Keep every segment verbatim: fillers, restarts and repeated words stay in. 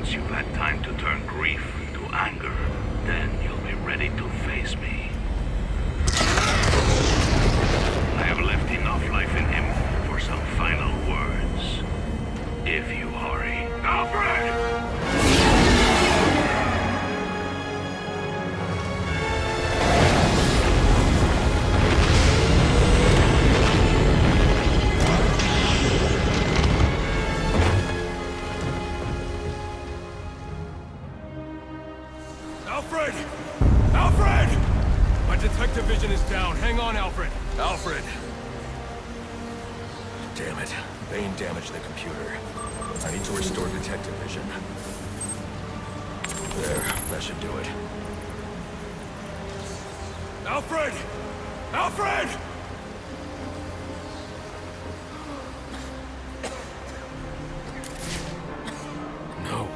Once you've had time to turn grief into anger, then you'll be ready to face me. I have left enough life in him for some final words. If you hurry. Alfred! Alfred! Alfred! My detective vision is down. Hang on, Alfred. Alfred! Damn it. Bane damaged the computer. I need to restore detective vision. There, that should do it. Alfred! Alfred! No.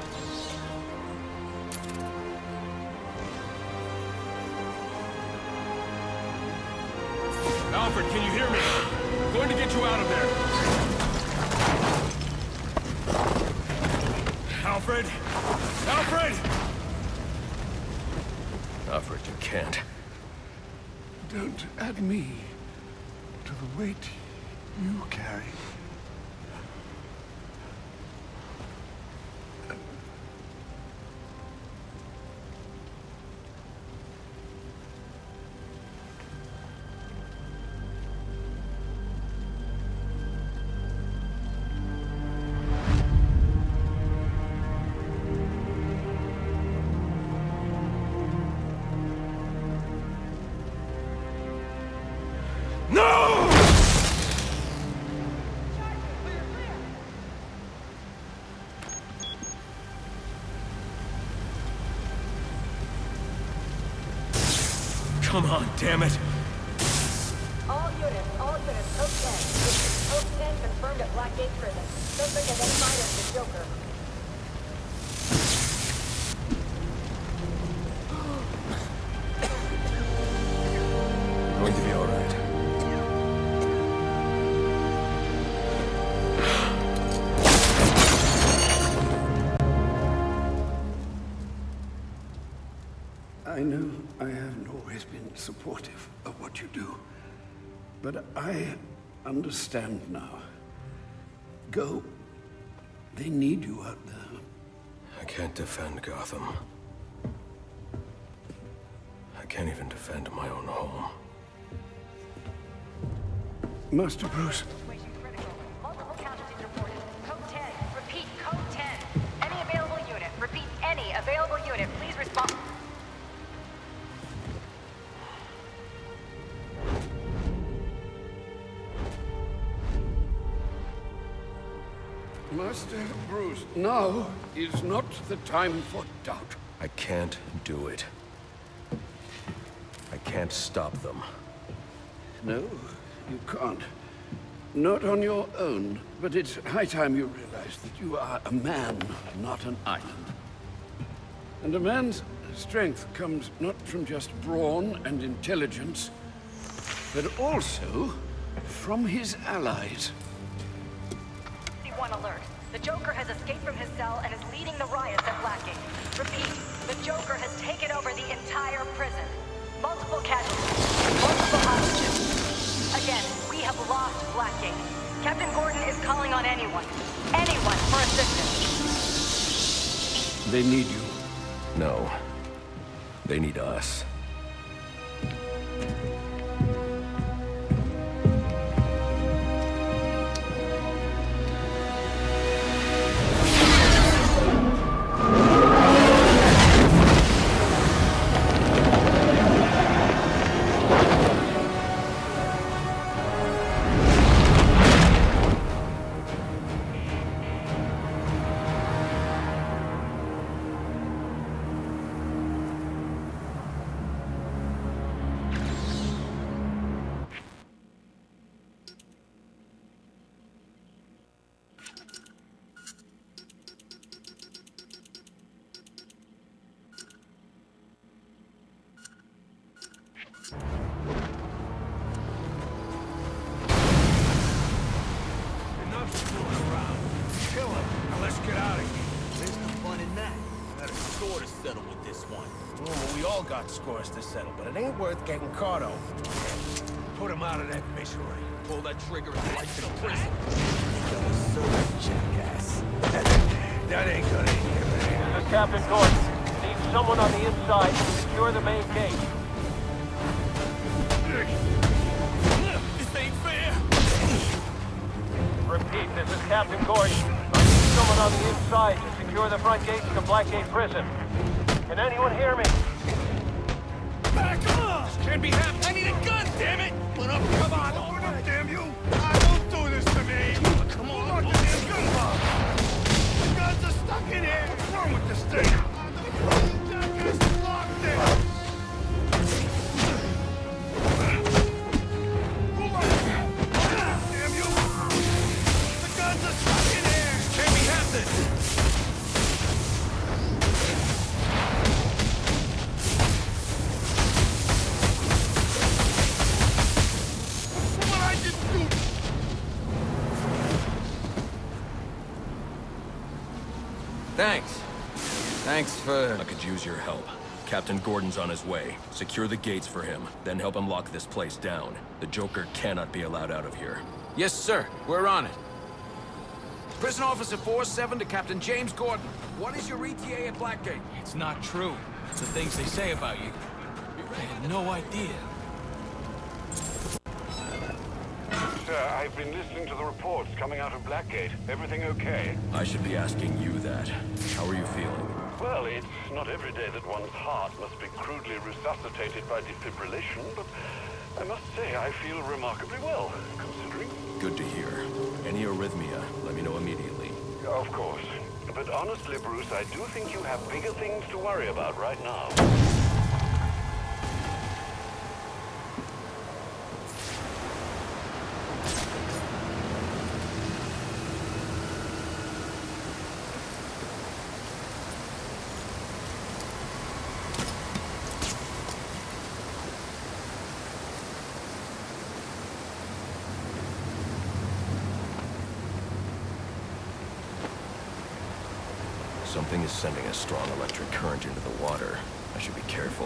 Alfred, can you hear me? I'm going to get you out of there. Alfred! Alfred! Alfred, you can't. Don't add me to the weight you carry. No! Come on, damn it! All units, all units, Code ten. Code ten confirmed at Blackgate Prison. Suspect identified as the Joker. Going to be all right. I know I haven't always been supportive of what you do, but I understand now. Go. They need you out there. I can't defend Gotham. I can't even defend my own home. Master Bruce. Situation critical. Multiple casualties reported. Code ten. Repeat, Code ten. Any available unit. Repeat, any available unit. Please respond. Master Bruce, now is not the time for doubt. I can't do it. I can't stop them. No, you can't. Not on your own, but it's high time you realize that you are a man, not an island. And a man's strength comes not from just brawn and intelligence, but also from his allies. One alert. The Joker has escaped from his cell and is leading the riots at Blackgate. Repeat, the Joker has taken over the entire prison. Multiple casualties, multiple hostages. Again, we have lost Blackgate. Captain Gordon is calling on anyone, anyone for assistance. They need you. No. They need us. fun in that. I got a score to settle with this one. Well, we all got scores to settle, but it ain't worth getting caught over. Put him out of that misery. Pull that trigger and life in prison. Jackass. That ain't gonna hear me. This is Captain Gordon. Need someone on the inside to secure the main gate. This ain't fair. Repeat, this is Captain Gordon. I need someone on the inside to secure the front gates to Blackgate Prison. Can anyone hear me? Back up! This can't be happening. I need a gun, damn it! Open up, come on! Open up, damn you! I don't do this to me! Come on, lock the damn gun box! The guns are stuck in here! What's wrong with this thing? The jackass is locked in! Pull up! Damn you! The guns are stuck in here! Can't be happening! Thanks. Thanks for... I could use your help. Captain Gordon's on his way. Secure the gates for him, then help him lock this place down. The Joker cannot be allowed out of here. Yes, sir. We're on it. Prison Officer four seven to Captain James Gordon. What is your E T A at Blackgate? It's not true. It's the things they say about you. I had no idea. Sir, I've been listening to the reports coming out of Blackgate. Everything okay? I should be asking you that. How are you feeling? Well, it's not every day that one's heart must be crudely resuscitated by defibrillation, but I must say I feel remarkably well, considering. Good to hear. Any arrhythmia, let me know immediately. Of course. But honestly, Bruce, I do think you have bigger things to worry about right now. Something is sending a strong electric current into the water. I should be careful.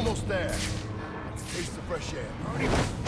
almost there. I can taste the fresh air.